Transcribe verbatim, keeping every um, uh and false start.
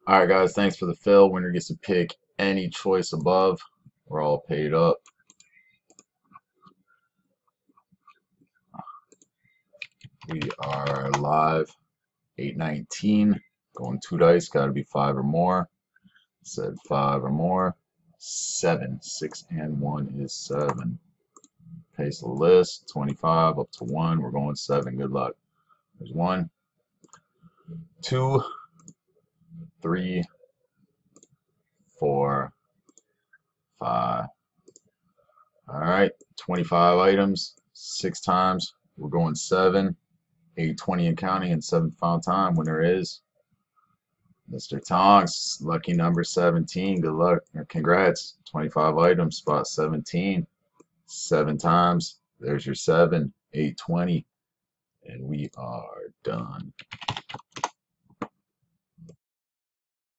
All right, guys, thanks for the fill. Winner gets to pick any choice above. We're all paid up. We are live. eight nineteen. Going two dice. Got to be five or more. Said five or more. Seven. Six and one is seven. Paste the list. twenty-five up to one. We're going seven. Good luck. There's one, two, three, four, five. All right, twenty-five items, six times. We're going seven, eight, twenty and counting, and seven final time. Winner is Mister Tonks, lucky number seventeen. Good luck, or congrats. twenty-five items, spot seventeen, seven times. There's your seven, eight, twenty, and we are done.